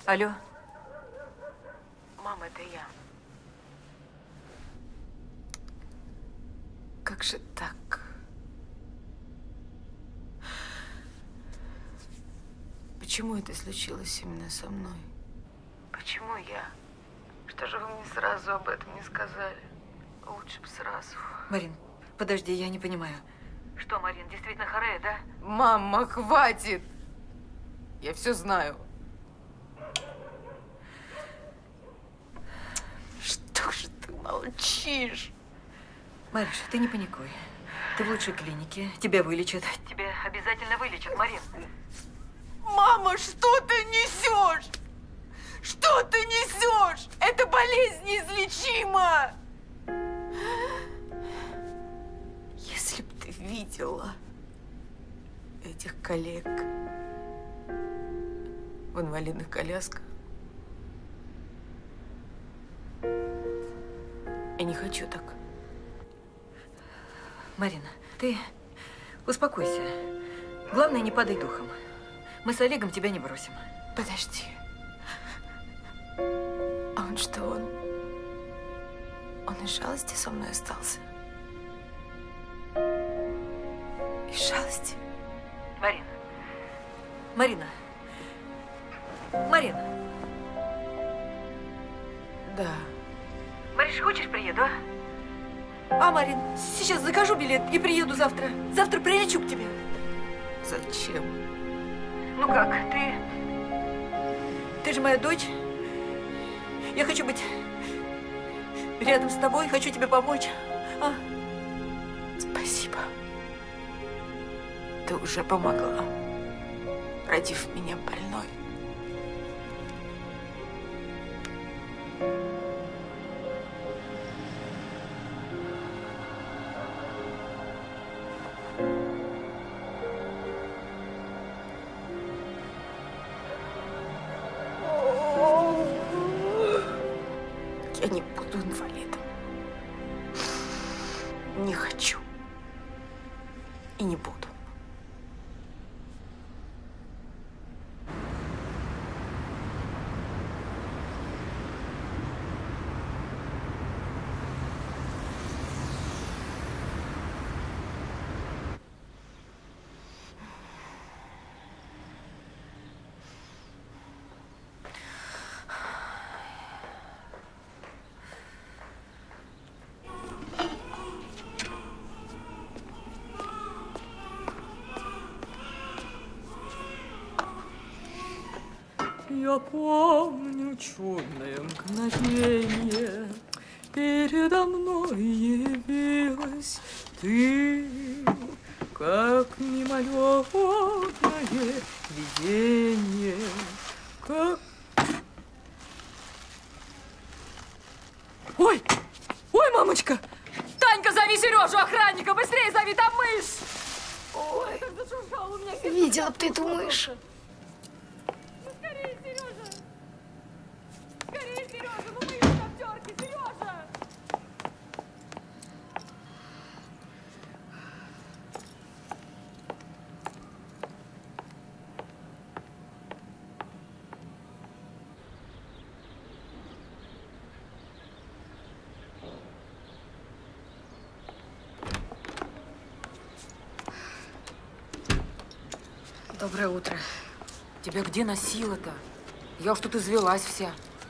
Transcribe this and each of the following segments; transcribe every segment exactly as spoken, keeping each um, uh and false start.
Алло. Мама, это я. Как же так? Почему это случилось именно со мной? Почему я? Что же вы мне сразу об этом не сказали? Лучше бы сразу. Марин, подожди, я не понимаю. Что, Марин, действительно Хорея, да? Мама, хватит! Я все знаю. Что же ты молчишь? Мариш, ты не паникуй. Ты в лучшей клинике, тебя вылечат. Тебя обязательно вылечат, Марин. Мама, что ты несешь? Что ты несешь? Эта болезнь неизлечима! Если б ты видела этих коллег в инвалидных колясках. Я не хочу так. Марина, ты успокойся. Главное, не падай духом. Мы с Олегом тебя не бросим. Подожди. А он что, он... Он из жалости со мной остался? Из жалости? Марина. Марина. Марина. Да. Мариш, хочешь, приеду, а? А, Марин, сейчас закажу билет и приеду завтра. Завтра прилечу к тебе. Зачем? Ну как, ты... Ты же моя дочь. Я хочу быть рядом с тобой, хочу тебе помочь. А? Спасибо. Ты уже помогла, родив меня больной. Я не буду инвалидом. Не хочу. И не буду. Я помню чудное мгновенье, передо мной явилась ты, как мимолетное видение, как... Ой! Ой, мамочка! Танька, зови Сережу, охранника! Быстрее зови, там мышь! Ой, как зашуршал у меня. Видела бы ты эту мышь. Скорее, Сережа! Скорее, Сережа! Ну мы идем в терке, Сережа! Доброе утро. Тебя где носила-то? Я уж тут извелась вся.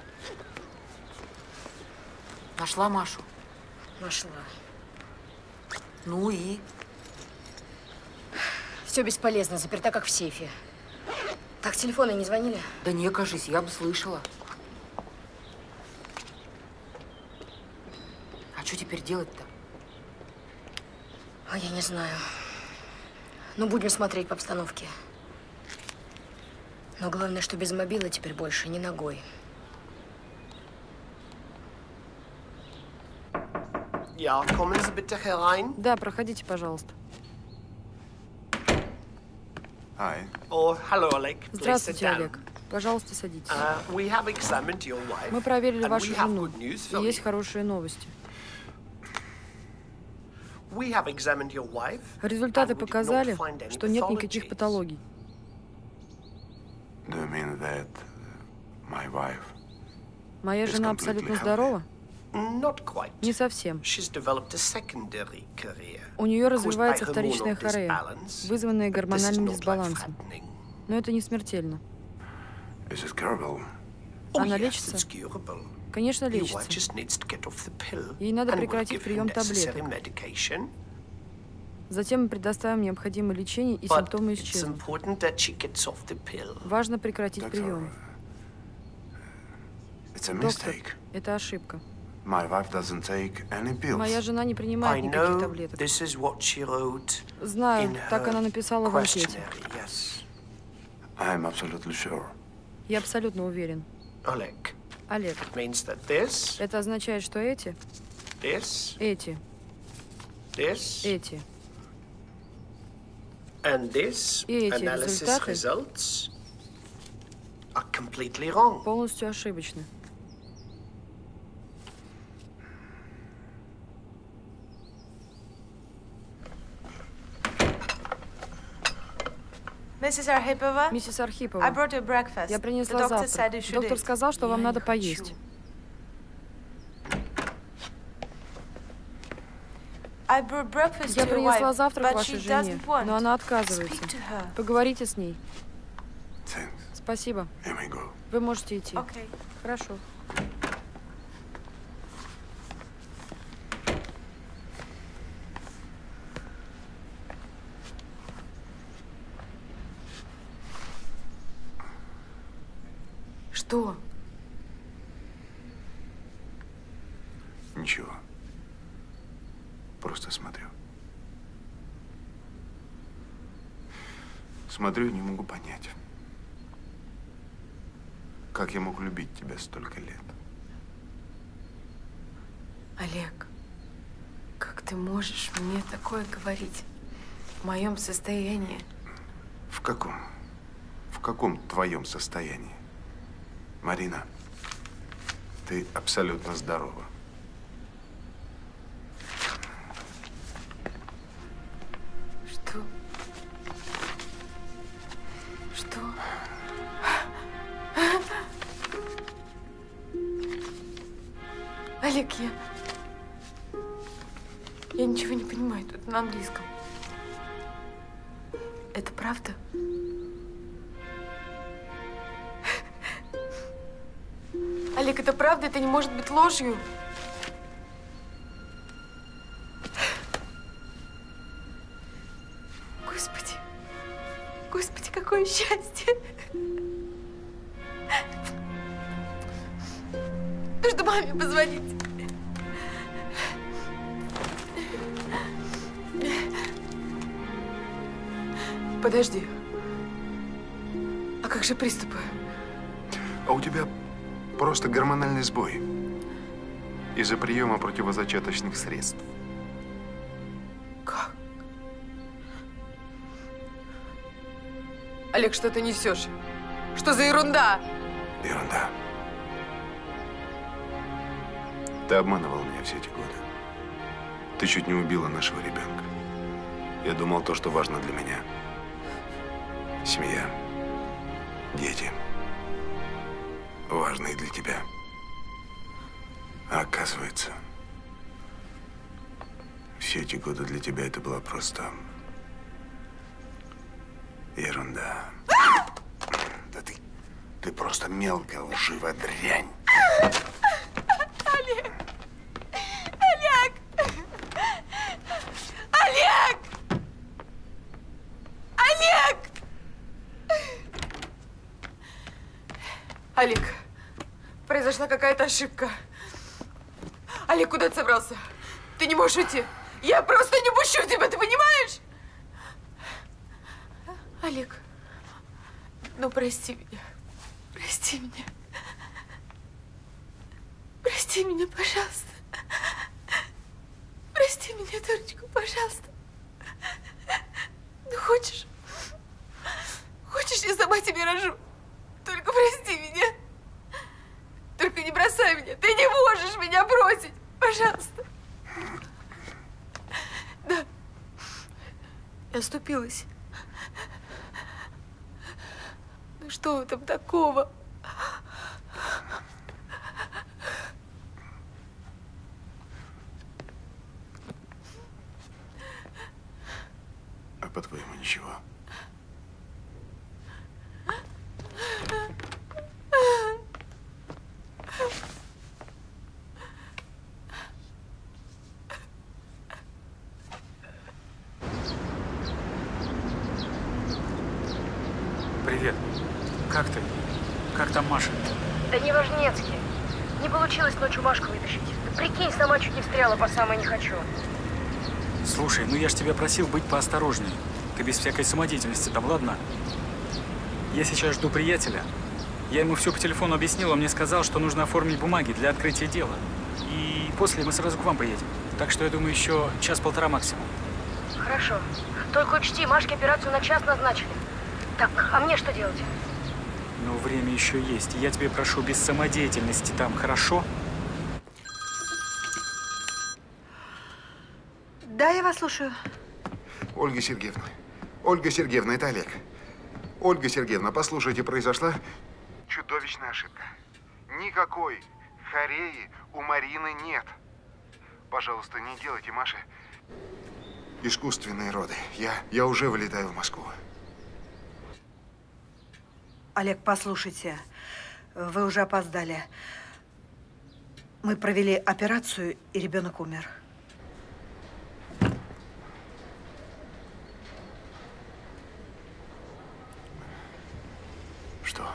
Нашла Машу? Нашла. Ну и? Все бесполезно, заперта как в сейфе. Так, телефоны не звонили? Да не, кажись, я бы слышала. А что теперь делать-то? А я не знаю. Ну, будем смотреть по обстановке. Но главное, что без мобила теперь больше ни ногой. Ja, kommen Sie bitte herein. Да, проходите, пожалуйста. Hi. Oh, hello, Oleg. Please sit Здравствуйте, down. Олег. Пожалуйста, садитесь. Uh, we have examined your wife, Мы проверили and вашу we have жену. good news И for есть you. хорошие новости. We have examined your wife, Результаты and we did not показали, find any что нет никаких pathologies. патологий. Do you mean that My wife. Моя жена абсолютно здорова? Not quite. Не совсем. She's developed a secondary career, У нее caused by развивается вторичная hormonal хорея, disbalance, вызванная but this is гормональным not дисбалансом. life-threatening. Но это не смертельно. Is it curable? Oh, Она yes, лечится? it's curable. Конечно, Your wife лечится. just needs to get off the pill, Ей надо and we'll прекратить give her прием necessary таблеток. medication. Затем мы предоставим необходимое лечение, и But симптомы it's исчезнут. important that she gets off the pill. Важно прекратить Doctor, прием. it's a Доктор, mistake. это ошибка. My wife doesn't take any pills. Моя жена не I принимает никаких know таблеток. this is what she wrote Знаю, in так она her написала в анкете. questionnaire. Yes. I'm absolutely sure. Я абсолютно уверен. Oleg, Олег, it means that this, это означает, что эти, this, эти, this, эти and this И эти analysis результаты results are completely wrong. полностью ошибочны. Миссис Архипова, Миссис I Архипова, brought you breakfast. я The принесла doctor said you завтрак. should Доктор eat. сказал, что вам Я надо не поесть. хочу. I brought breakfast Я to your принесла wife, завтрак but вашей she жене, doesn't want. но она отказывается. Speak to her. Поговорите с ней. Thanks. Спасибо. You may go. Вы можете идти. Okay. Хорошо. Что? Ничего. Просто смотрю. Смотрю и не могу понять. Как я мог любить тебя столько лет? Олег, как ты можешь мне такое говорить? В моем состоянии. В каком? В каком твоем состоянии? Марина, ты абсолютно здорова. Что? Что? Олег, я... Я ничего не понимаю тут на английском. Это правда? Олег, это правда? Это не может быть ложью. Господи. Господи, какое счастье. Нужно маме позвонить. Подожди. А как же приступы? А у тебя просто гормональный сбой из-за приема противозачаточных средств. Как? Олег, что ты несешь? Что за ерунда? Ерунда. Ты обманывал меня все эти годы. Ты чуть не убила нашего ребенка. Я думал, то, что важно для меня. Семья, дети. Важно и для тебя. А оказывается, все эти годы для тебя это была просто ерунда. Да ты, ты просто мелкая лживая дрянь. Олег! Олег! Олег! Олег! Олег, произошла какая-то ошибка. Олег, куда ты собрался? Ты не можешь уйти. Я просто не пущу тебя, ты понимаешь? Олег, ну прости меня. Прости меня. Прости меня, пожалуйста. Прости меня, дурочку, пожалуйста. Ну, хочешь? Хочешь, я сама тебе рожу? Только прости меня. Только не бросай меня. Ты не можешь меня бросить. Пожалуйста. Да. Я оступилась. Ну что в этом такого? Привет. Как ты? Как там Маша? Да не важнецкий. Не получилось ночью Машку вытащить. Да прикинь, сама чуть не встряла по самой не хочу. Слушай, ну я ж тебя просил быть поосторожней. Ты без всякой самодеятельности там, ладно? Я сейчас жду приятеля. Я ему все по телефону объяснил, он мне сказал, что нужно оформить бумаги для открытия дела. И после мы сразу к вам приедем. Так что я думаю, еще час-полтора максимум. Хорошо. Только учти, Машке операцию на час назначили. Так, а мне что делать? Но время еще есть. Я тебе прошу без самодеятельности там, хорошо? Да, я вас слушаю. Ольга Сергеевна. Ольга Сергеевна, это Олег. Ольга Сергеевна, послушайте, произошла чудовищная ошибка. Никакой хореи у Марины нет. Пожалуйста, не делайте Маше искусственные роды. Я, я уже вылетаю в Москву. Олег, послушайте, вы уже опоздали. Мы провели операцию, и ребенок умер. Что?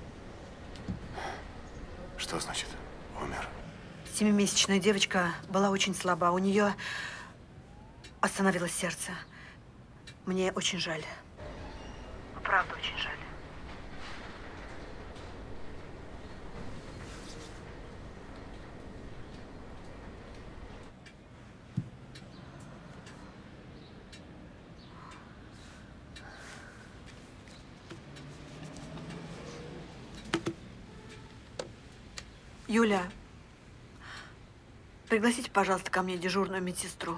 Что значит умер? Семимесячная девочка была очень слаба. У нее остановилось сердце. Мне очень жаль. Правда, очень жаль. Юля, пригласите, пожалуйста, ко мне дежурную медсестру.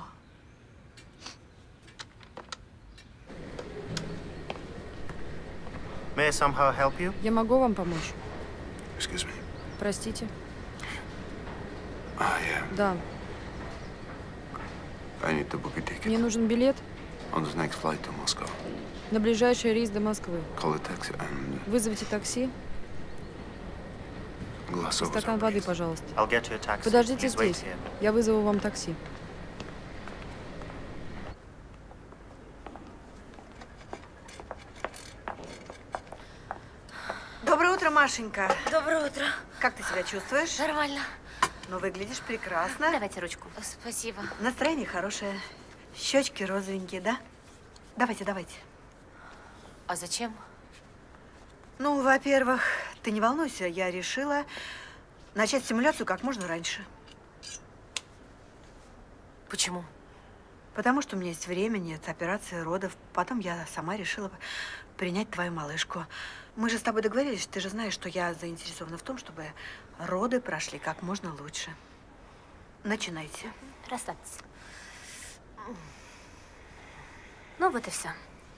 May I somehow help you? Я могу вам помочь? Excuse me. Простите. А, я... Да. I need to book a ticket. Мне нужен билет On the next flight to Moscow. на ближайший рейс до Москвы. Call a taxi and... Вызовите такси. Глаз over Стакан the воды, breeze. пожалуйста. I'll get you a taxi. Подождите Please wait здесь. here. Я вызову вам такси. Доброе утро, Машенька. Доброе утро. Как ты себя чувствуешь? Нормально. Ну, выглядишь прекрасно. Давайте ручку. Спасибо. Настроение хорошее. Щечки розовенькие, да? Давайте, давайте. А зачем? Ну, во-первых, ты не волнуйся, я решила начать симуляцию как можно раньше. Почему? Потому что у меня есть время, нет операции, родов. Потом я сама решила принять твою малышку. Мы же с тобой договорились, ты же знаешь, что я заинтересована в том, чтобы роды прошли как можно лучше. Начинайте. Расслабься. Ну, вот и все.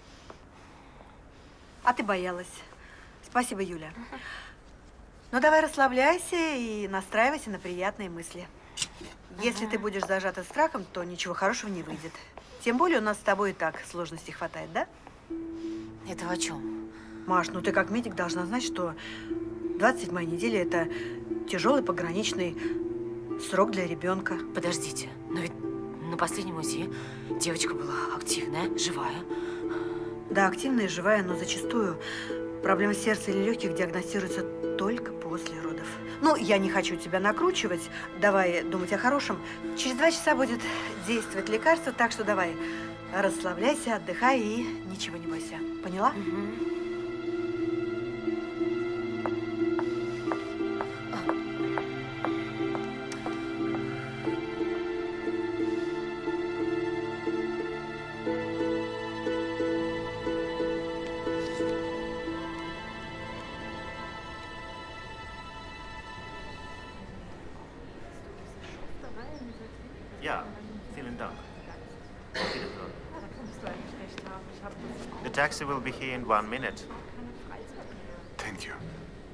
А ты боялась. Спасибо, Юля. Uh-huh. Ну, давай расслабляйся и настраивайся на приятные мысли. Uh-huh. Если ты будешь зажата страхом, то ничего хорошего не выйдет. Тем более у нас с тобой и так сложностей хватает, да? Это о чем? Маш, ну ты как медик должна знать, что двадцать седьмая неделя – это тяжелый пограничный срок для ребенка. Подождите, но ведь на последнем УЗИ девочка была активная, живая. Да, активная и живая, но зачастую проблемы сердца или легких диагностируются только после родов. Ну, я не хочу тебя накручивать. Давай думать о хорошем. Через два часа будет действовать лекарство, так что давай расслабляйся, отдыхай и ничего не бойся. Поняла? Угу. Yeah, vielen Dank. Auf Wiedersehen. The taxi will be here in one minute. Thank you.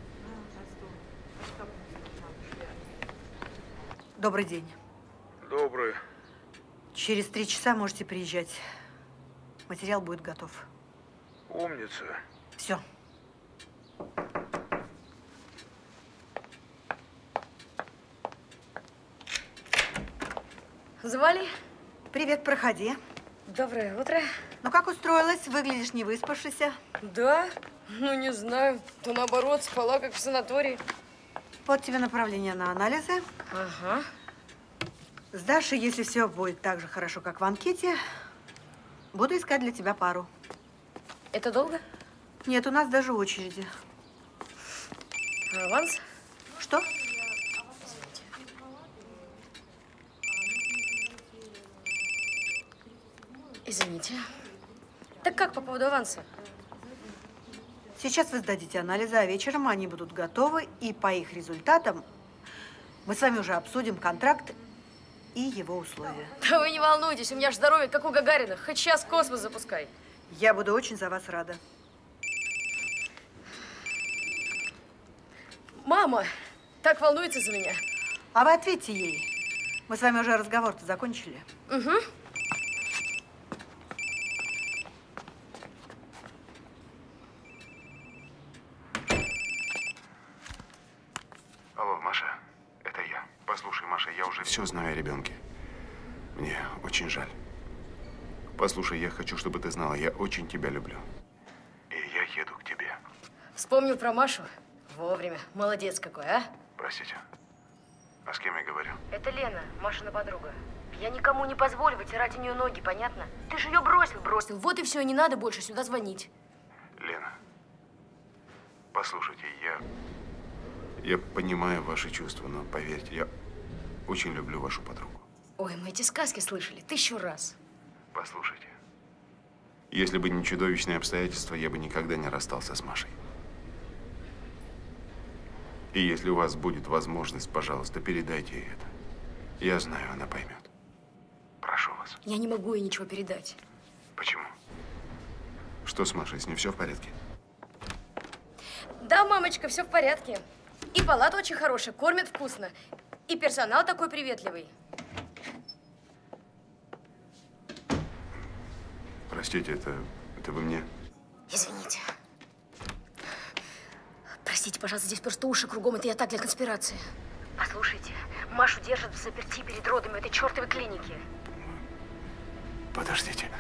Добрый день. Добрый. Через три часа можете приезжать. Материал будет готов. Умница. Все. Звали? Привет, проходи. Доброе утро. Ну, как устроилась? Выглядишь не выспавшейся. Да? Ну, не знаю. То наоборот, спала, как в санатории. Вот тебе направление на анализы. Ага. Сдашь, и если все будет так же хорошо, как в анкете, буду искать для тебя пару. Это долго? Нет, у нас даже очереди. А аванс? Что? Извините. Так как по поводу аванса? Сейчас вы сдадите анализы, а вечером они будут готовы, и по их результатам мы с вами уже обсудим контракт и его условия. Да вы не волнуйтесь, у меня же здоровье, как у Гагарина. Хоть сейчас в космос запускай. Я буду очень за вас рада. Мама так волнуется за меня. А вы ответьте ей. Мы с вами уже разговор-то закончили. Угу. Алло, Маша, это я. Послушай, Маша, я уже все знаю о ребенке. Мне очень жаль. Послушай, я хочу, чтобы ты знала, я очень тебя люблю. И я еду к тебе. Вспомнил про Машу. Вовремя. Молодец какой, а? Простите. А с кем я говорю? Это Лена, Машина подруга. Я никому не позволю вытирать у нее ноги, понятно? Ты же ее бросил, бросил. Вот и все, не надо больше сюда звонить. Лена, послушайте, я... Я понимаю ваши чувства, но поверьте, я очень люблю вашу подругу. Ой, мы эти сказки слышали тысячу раз. Послушайте, если бы не чудовищные обстоятельства, я бы никогда не расстался с Машей. И если у вас будет возможность, пожалуйста, передайте ей это. Я знаю, она поймет. Прошу вас. Я не могу ей ничего передать. Почему? Что с Машей? С ней все в порядке? Да, мамочка, все в порядке. И палата очень хорошая, кормят вкусно. И персонал такой приветливый. Простите, это, это вы мне? Извините. Простите, пожалуйста, здесь просто уши кругом. Это я так для конспирации. Послушайте, Машу держат в заперти перед родами в этой чертовой клинике. Подождите.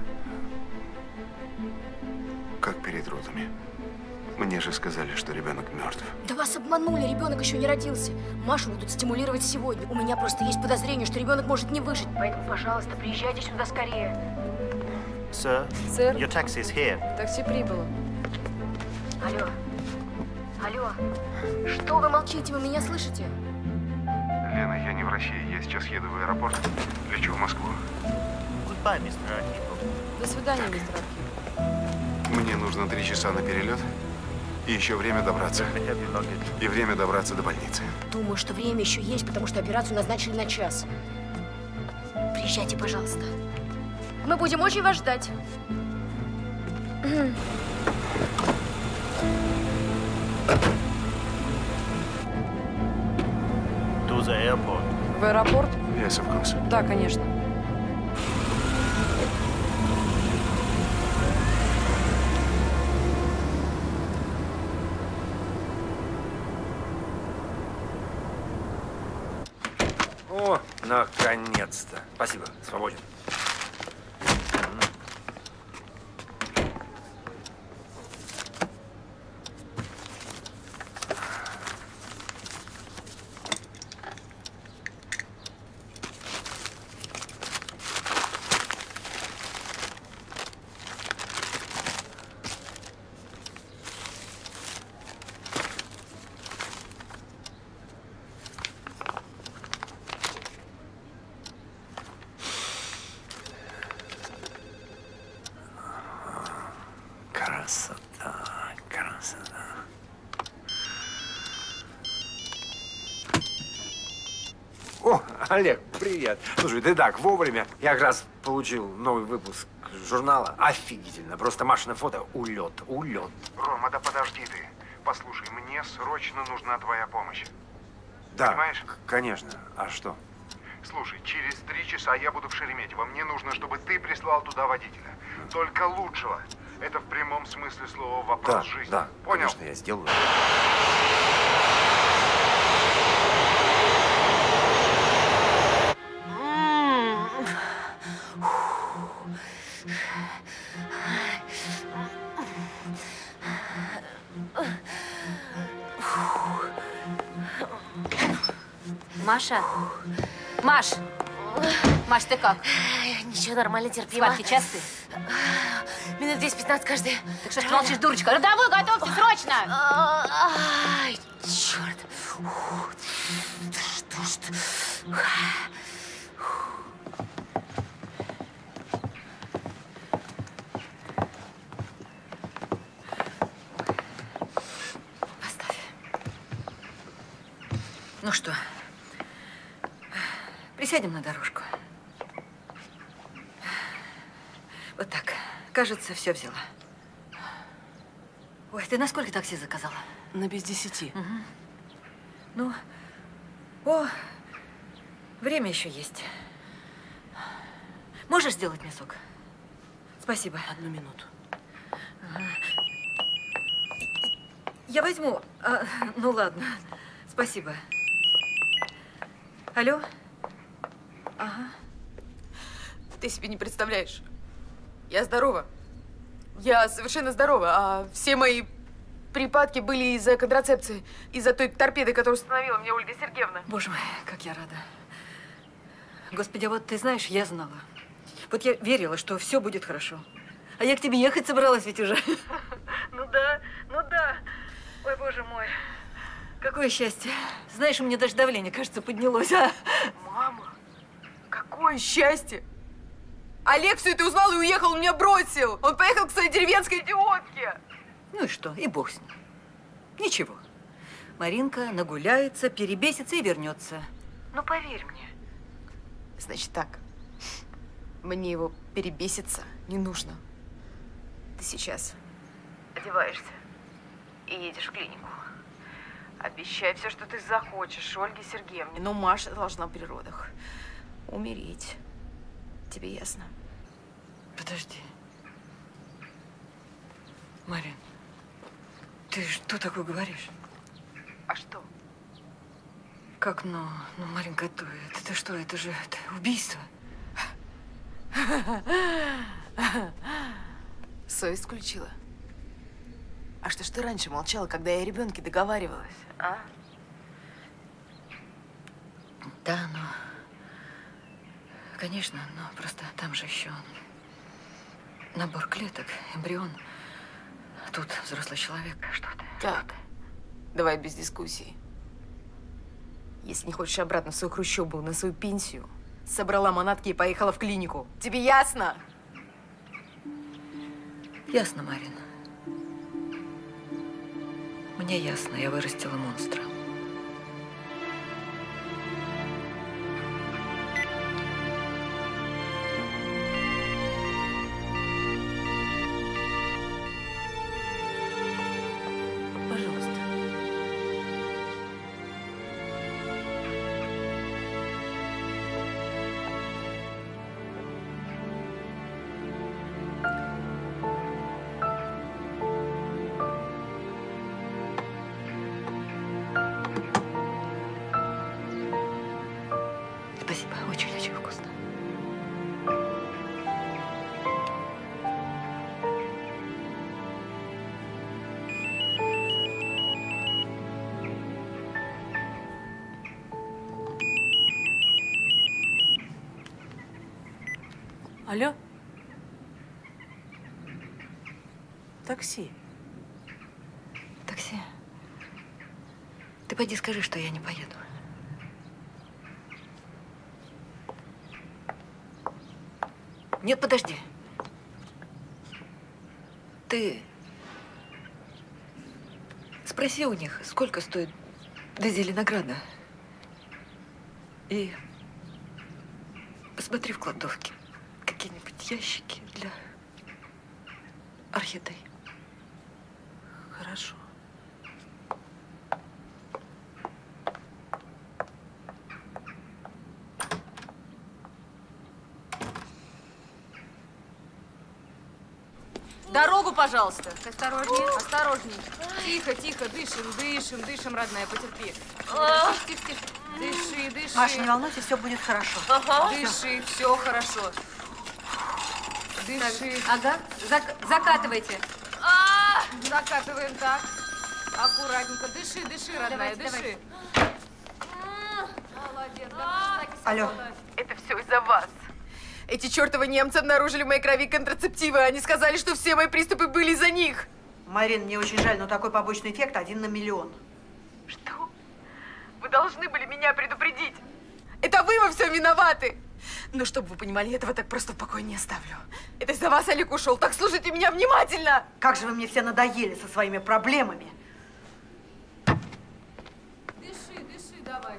Как перед родами? Мне же сказали, что ребенок мертв. Да вас обманули, ребенок еще не родился. Машу будут стимулировать сегодня. У меня просто есть подозрение, что ребенок может не выжить. Поэтому, пожалуйста, приезжайте сюда скорее. Sir, Sir? your taxi is here. Такси прибыло. Алло. Алло. Что вы молчите? Вы меня слышите? Лена, я не в России. Я сейчас еду в аэропорт. Лечу в Москву. Goodbye, мистер Архипов. До свидания, мистер Архипов. Мне нужно три часа на перелет. И еще время добраться. И время добраться до больницы. Думаю, что время еще есть, потому что операцию назначили на час. Приезжайте, пожалуйста. Мы будем очень вас ждать. To the airport. В аэропорт? Yes, of course. Да, конечно. О, наконец-то. Спасибо, свободен. Красота, красота. О, Олег, привет. Слушай, ты так, вовремя. Я как раз получил новый выпуск журнала. Офигительно. Просто Машина фото. Улет, улет. Рома, да подожди ты. Послушай, мне срочно нужна твоя помощь. Да, Понимаешь? конечно. А что? Слушай, через три часа я буду в Шереметьево. Мне нужно, чтобы ты прислал туда водителя. Только лучшего. Это в прямом смысле слова вопрос Да, жизни. да, Понял? конечно, я сделаю. Маша? Маш! Маш, ты как? Ничего, нормально, терпимо. Схватки частые? Минут десять-пятнадцать каждый. Так что ж ты молчишь, дурочка? Родовую готовьте, срочно! Ай, черт. Что ж ты? Ну что, присядем на дорожку. Вот так. Кажется, все взяла. Ой, ты на сколько такси заказала? На без десяти. Угу. Ну, о, время еще есть. Можешь сделать мне сок? Спасибо. Одну минуту. Ага. Я возьму. А, ну ладно. Спасибо. Алло? Ага. Ты себе не представляешь. Я здорова. Я совершенно здорова, а все мои припадки были из-за контрацепции, из-за той торпеды, которую установила мне Ольга Сергеевна. Боже мой, как я рада. Господи, а вот ты знаешь, я знала. Вот я верила, что все будет хорошо. А я к тебе ехать собралась ведь уже. Ну да, ну да. Ой, боже мой. Какое счастье. Знаешь, у меня даже давление, кажется, поднялось. А? Мама, какое счастье! Олег все это узнал и уехал, он меня бросил. Он поехал к своей деревенской идиотке. Ну и что? И бог с ним. Ничего. Маринка нагуляется, перебесится и вернется. Ну, поверь мне. Значит так, мне его перебеситься не нужно. Ты сейчас одеваешься и едешь в клинику. Обещай все, что ты захочешь Ольге Сергеевне. Но Маша должна при родах умереть. Тебе ясно? Подожди. Марин, ты что такое говоришь? А что? Как, ну, ну, Маринка, это, это что, это же это убийство. Совесть включила. А что ж ты раньше молчала, когда я о ребенке договаривалась, а? Да, ну, конечно, но просто там же еще набор клеток, эмбрион. А тут взрослый человек. Что ты? Так, давай без дискуссий. Если не хочешь обратно в свою хрущобу, на свою пенсию, собрала манатки и поехала в клинику. Тебе ясно? Ясно, Марин. Мне ясно, я вырастила монстра. Пожалуйста. Спасибо, очень-очень вкусно. Алло? Такси. Такси. Ты пойди скажи, что я не поеду. Нет, подожди. Ты спроси у них, сколько стоит до Зеленограда. И посмотри в кладовке какие-нибудь ящики для орхидей. Хорошо. Дорогу, пожалуйста. Осторожнее. Осторожней. Тихо, тихо, дышим, дышим, дышим, родная, потерпи. Тихо, тихо, тихо. Дыши, дыши. Маша, не волнуйся, все будет хорошо. Ага. Дыши, все хорошо. Дыши. Ага, Зак- закатывайте. А, закатываем так. Аккуратненько. Дыши, дыши, родная, Давайте, дыши. Алло. Это все из-за вас. Эти чертовы немцы обнаружили в моей крови контрацептивы. Они сказали, что все мои приступы были из-за них. Марин, мне очень жаль, но такой побочный эффект один на миллион. Что? Вы должны были меня предупредить. Это вы во всем виноваты. Но чтобы вы понимали, я этого так просто в покое не оставлю. Это из-за вас Олег ушел. Так слушайте меня внимательно. Как же вы мне все надоели со своими проблемами. Дыши, дыши, давай.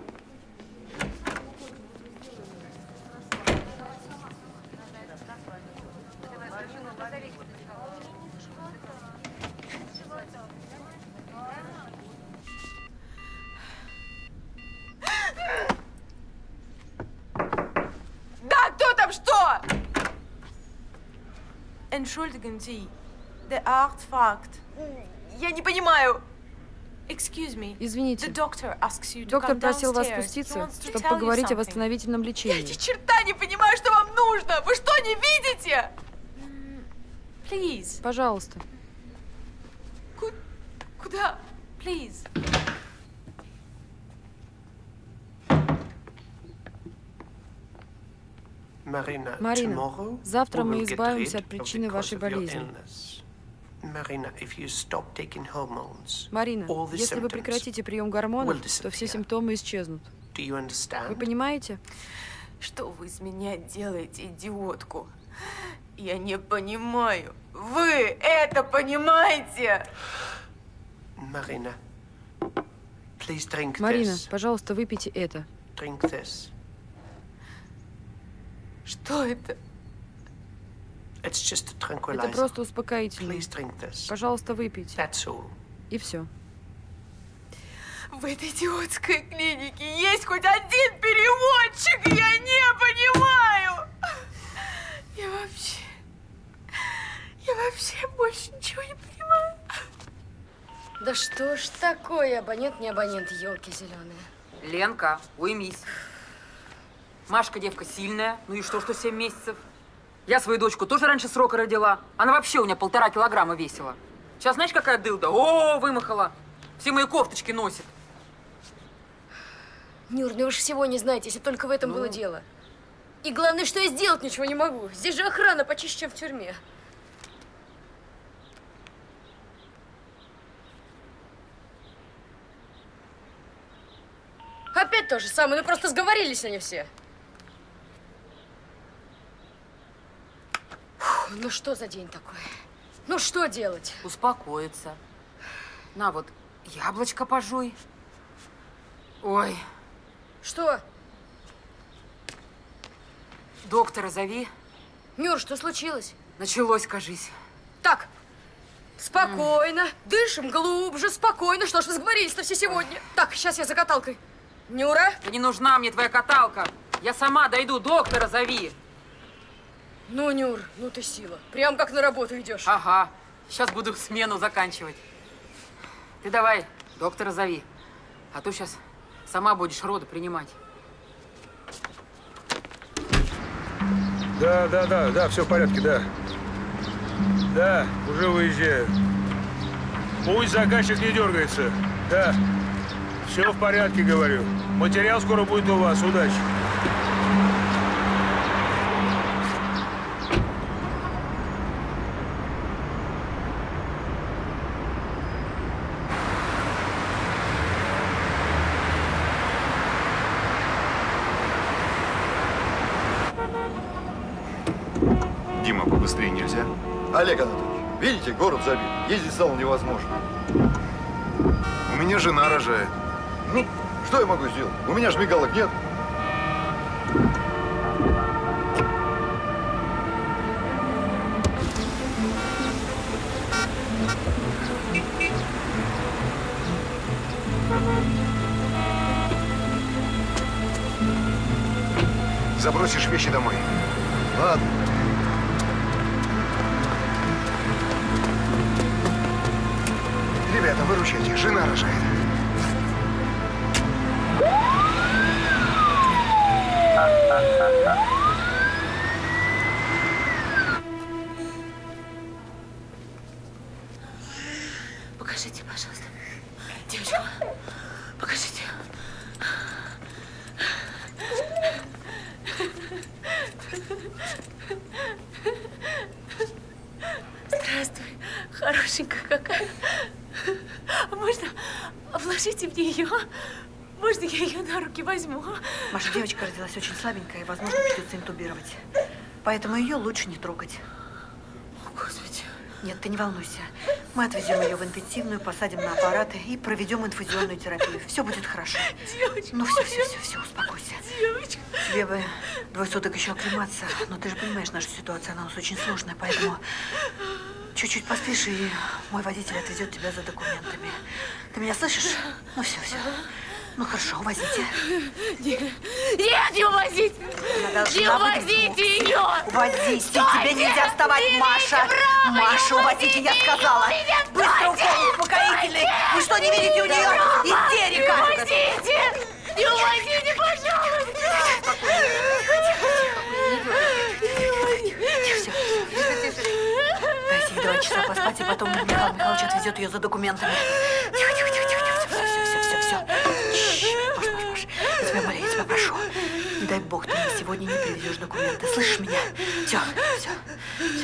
Да, кто там что? Entschuldigen Sie. The Arzt fragt. Я не понимаю. Excuse me. Извините. The doctor asks you to Доктор come просил вас downstairs. He спуститься, wants to чтобы tell you поговорить о something. восстановительном Я лечении. ни черта не понимаю, что вам нужно. Вы что, не видите? Please. Пожалуйста. Куда? Please. Marina, Марина, tomorrow завтра we мы will get избавимся rid от of причины the вашей cause of your болезни. illness. Marina, if you stop taking hormones, Марина, all the если вы symptoms прекратите прием гормонов, will то все disappear. симптомы исчезнут. Do you understand? Вы понимаете? Что вы из меня делаете, идиотку? Я не понимаю. Вы это понимаете? Marina, please drink Марина, this. пожалуйста, выпейте это. Drink this. Что это? It's just a Это tranquilizer. просто успокоительное. Please drink this. Пожалуйста, выпейте. That's all. И все. В этой идиотской клинике есть хоть один переводчик, я не понимаю. Я вообще... Я вообще больше ничего не понимаю. Да что ж такое, абонент не абонент, елки зеленые. Ленка, уймись. Машка девка сильная, ну и что, что семь месяцев? Я свою дочку тоже раньше срока родила. Она вообще у меня полтора килограмма весила. Сейчас знаешь, какая дылда? О, вымахала. Все мои кофточки носит. Нюр, ну вы же всего не знаете, если только в этом Ну. было дело. И главное, что я сделать ничего не могу. Здесь же охрана почище, чем в тюрьме. Опять то же самое, ну просто сговорились они все. Фух, ну что за день такой? Ну что делать? Успокоиться. На вот, яблочко пожуй. Ой. Что? Доктора зови. Нюр, что случилось? Началось, кажись. Так, спокойно, дышим глубже, спокойно. Что ж вы сговорились-то все сегодня? Так, сейчас я за каталкой. Нюра? Да не нужна мне твоя каталка. Я сама дойду, доктора зови. Ну, Нюр, ну ты сила. Прям как на работу идешь. Ага, сейчас буду смену заканчивать. Ты давай, доктора зови. А то сейчас сама будешь роды принимать. Да, да, да, да, все в порядке, да. Да, уже выезжаю. Пусть заказчик не дергается. Да, все в порядке, говорю. Материал скоро будет у вас. Удачи. Дима, побыстрее нельзя? Олег Анатольевич, видите, город забит. Ездить стало невозможно. У меня жена рожает. Ну, что я могу сделать? У меня же мигалок нет. Забросишь вещи домой. Ладно. Ребята, выручайте, жена рожает. Покажите, пожалуйста. Девочка, покажите. Здравствуй, хорошенькая какая. Можно вложите мне ее? Можно я ее на руки возьму? Маша, девочка родилась очень слабенькая, и, возможно, придется интубировать. Поэтому ее лучше не трогать. Господи. Нет, ты не волнуйся. Мы отвезем ее в интенсивную, посадим на аппараты и проведем инфузионную терапию. Все будет хорошо. Девочка. Ну все, все, все, все, успокойся. Девочка. Тебе бы двое суток еще оклематься, но ты же понимаешь, наша ситуация, она у нас очень сложная, поэтому чуть-чуть поспишь, и мой водитель отвезет тебя за документами. Ты меня слышишь? Ну все, все. Ну хорошо, увозите. Нет, нет, не увозите! Не увозите ее! Увозите! Стойте! Тебе нельзя вставать, Не Маша! имеете права! Маша, увозите, я сказала! Быстро укол успокоительный! Вы что, не видите, у нее истерика! Не увозите! Не увозите, пожалуйста! Тише, тише. Дайте ей два часа поспать, и потом Михаил Михайлович отвезет ее за документами. Тихо, тихо, тихо, тихо, тихо. Все, все, все, все, все. Маш, Маш, Маш, я тебя молю, я тебя прошу. Не дай бог, ты мне сегодня не привезешь документы. Слышишь меня? Все, все, все.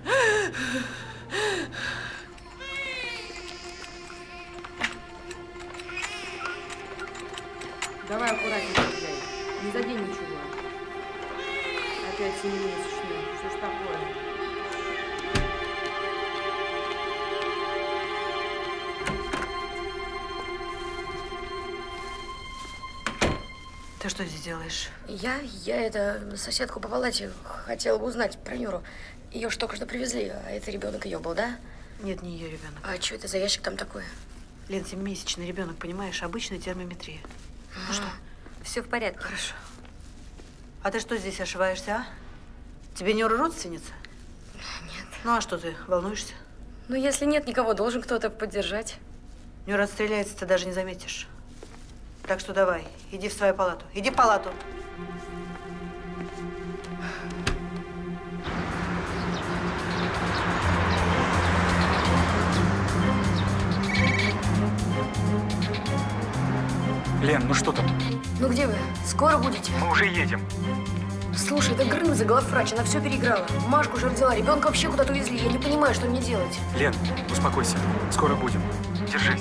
Давай аккуратнее езжай. Не задень ничего. Опять семимесячный. Что ж такое? Ты что здесь делаешь? Я, я это, соседку по палате хотела бы узнать про Нюру. Ее ж только что привезли, а это ребенок ее был, да? Нет, не ее ребенок. А что это за ящик там такое? Лен, семимесячный ребенок, понимаешь, обычная термометрия. Ну что? Все в порядке. Хорошо. А ты что здесь ошиваешься, а? Тебе Нюра родственница? Нет. Ну а что ты, волнуешься? Ну, если нет никого, должен кто-то поддержать. Нюра отстреляется, ты даже не заметишь. Так что давай, иди в свою палату. Иди в палату. Лен, ну что там? Ну где вы? Скоро будете? Мы уже едем. Слушай, это Грымза, главврач, она все переиграла. Машку уже родила, ребенка вообще куда-то увезли. Я не понимаю, что мне делать. Лен, успокойся. Скоро будем. Держись.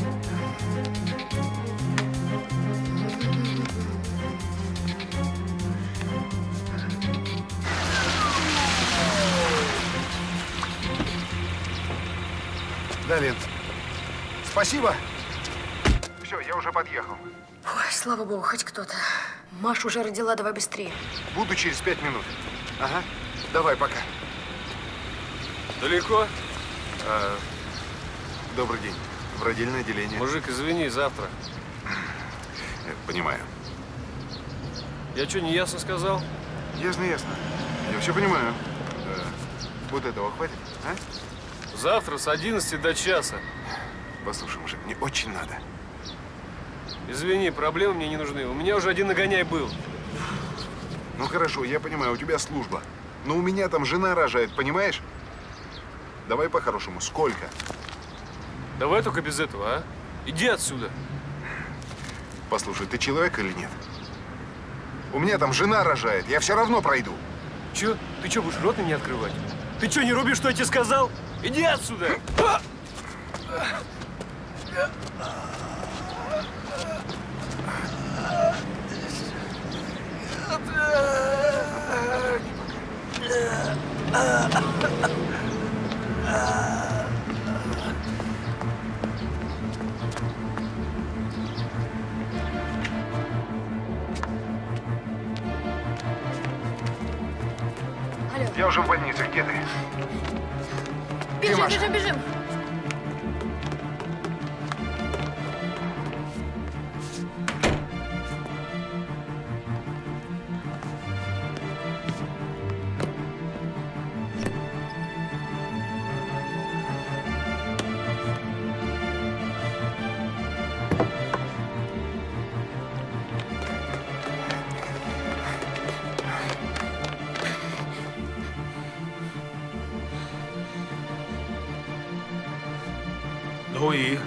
Да, Лен. Спасибо. Все, я уже подъехал. Ой, слава богу, хоть кто-то. Маша уже родила, давай быстрее. Буду через пять минут. Ага. Давай, пока. Далеко? А, добрый день. В родильное отделение. Мужик, извини, завтра. Понимаю. Я что, не ясно сказал? Ясно, ясно. Я все понимаю. Да. Вот этого хватит, а? Завтра с одиннадцати до часа. Послушай, мужик, мне очень надо. Извини, проблемы мне не нужны. У меня уже один нагоняй был. Ну хорошо, я понимаю, у тебя служба. Но у меня там жена рожает, понимаешь? Давай по-хорошему. Сколько? Давай только без этого, а? Иди отсюда. Послушай, ты человек или нет? У меня там жена рожает, я все равно пройду. Че? Ты что, будешь рот на меня открывать? Ты что, не рубишь, что я тебе сказал? Иди отсюда! Алло. Я уже в больнице, где ты? Бежим, Маша? бежим, бежим. Ну и?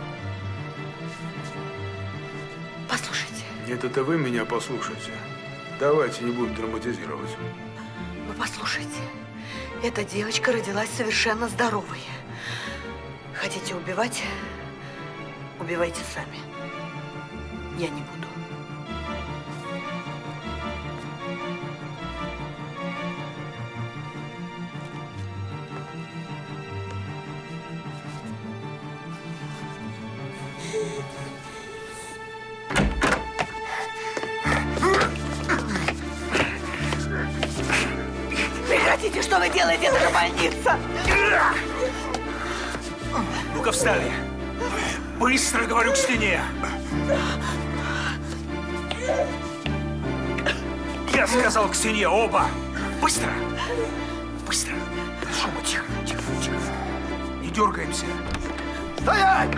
Послушайте. Нет, это вы меня послушайте. Давайте не будем драматизировать. Ну, послушайте, эта девочка родилась совершенно здоровой. Хотите убивать? Убивайте сами. Я не буду. Прекратите, что вы делаете? Это же больница! Ну-ка, встали! Быстро, говорю, к стене! Я сказал к стене, оба! Быстро! Быстро! Шума, тихо, тихо, тихо. Не дергаемся. Стоять!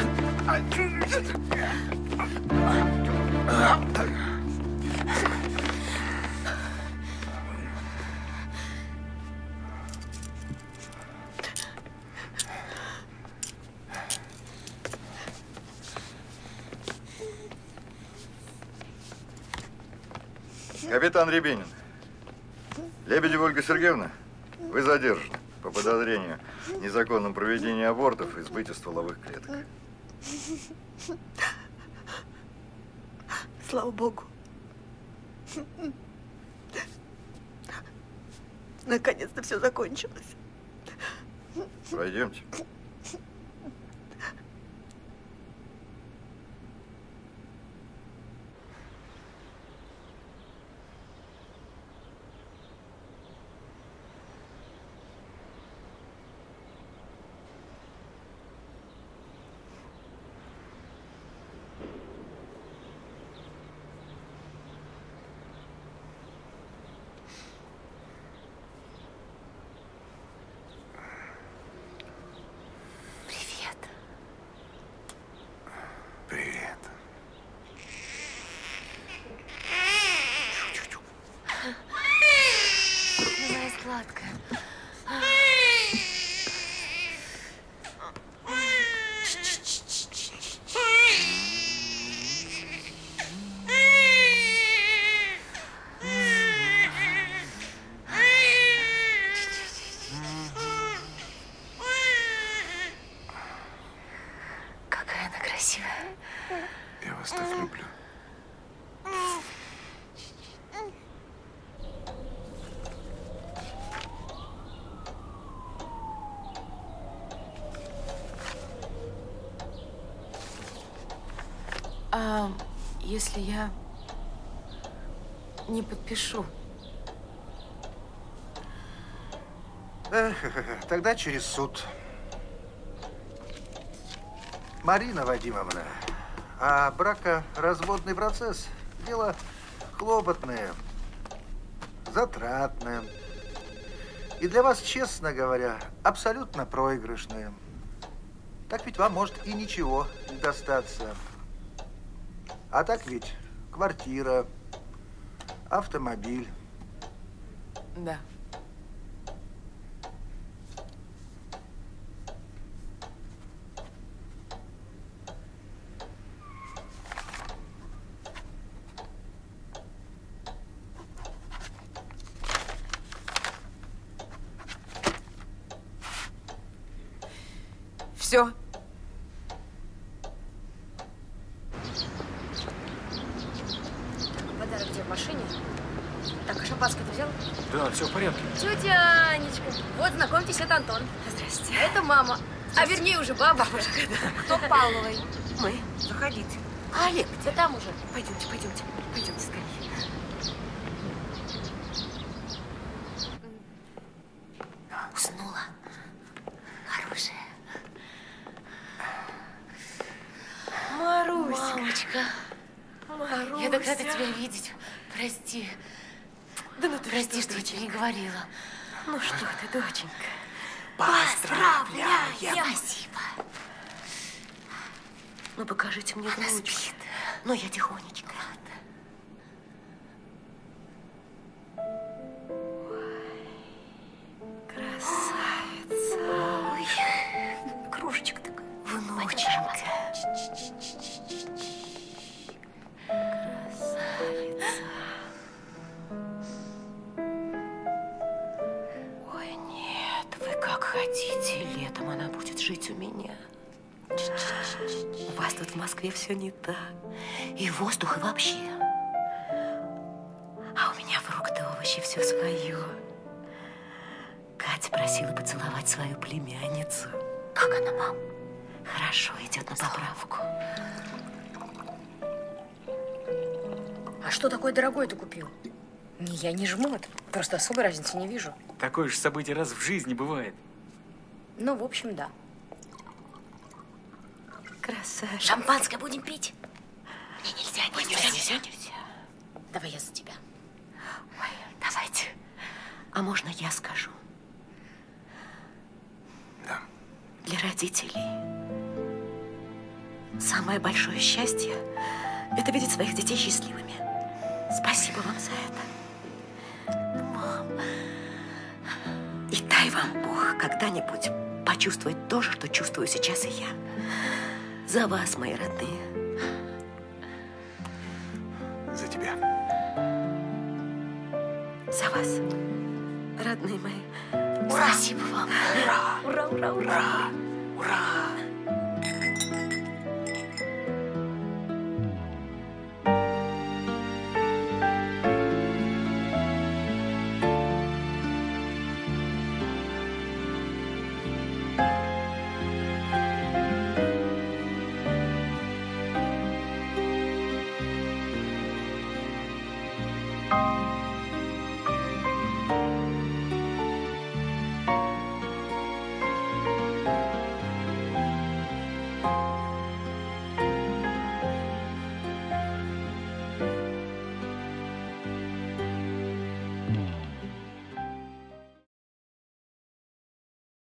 Капитан Рябинин, Лебедева Ольга Сергеевна, вы задержаны по подозрению в незаконном проведении абортов и сбытии стволовых клеток. Слава Богу. Наконец-то все закончилось. Пройдемте. Сладкая. Какая она красивая. Я вас так люблю. А если я не подпишу? Тогда через суд. Марина Вадимовна, а бракоразводный процесс – дело хлопотное, затратное. И для вас, честно говоря, абсолютно проигрышное. Так ведь вам может и ничего не достаться. А так ведь квартира, автомобиль. Да. Все. Подарок где, в машине? Так, а шампанское ты взял? Да, все в порядке. Тетя Анечка, вот, знакомьтесь, это Антон. Здрасте. Это мама. А вернее уже бабушка. бабушка да. Кто Павловой? Мы. Заходите. А Олег где? Там уже. Пойдемте, пойдемте. Пойдемте скорее. Уснула. Хорошая. Маруська. Мамочка. Маруся. Я так рада тебя видеть. Прости. Да ну ты Прости, что, что я тебе не говорила. Ну что ты, доченька. Поздравляю! Спасибо. Ну покажите мне Она внучку. спит. Ну я тихонечко. Красавица. Ой, кружечка такая. Внученька. Красавица. жить у меня. У вас тут в Москве все не так. И воздух, и вообще. А у меня фрукты, овощи, все свое. Катя просила поцеловать свою племянницу. Как она, мам? Хорошо, идет на поправку. А что такое дорогое ты купил? Не, я не жмот. Просто особой разницы не вижу. Такое же событие раз в жизни бывает. Ну, в общем, да. Красавица. Шампанское будем пить? Мне нельзя, нельзя, нельзя, нельзя, нельзя. нельзя. Давай я за тебя. Ой, давайте. А можно я скажу? Да. Для родителей самое большое счастье – это видеть своих детей счастливыми. Спасибо вам за это. Мам. И дай вам Бог когда-нибудь почувствовать то же, что чувствую сейчас и я. За вас, мои родные. За тебя. За вас, родные мои. Ура! Спасибо вам. Ура! Ура, ура, ура! Ура!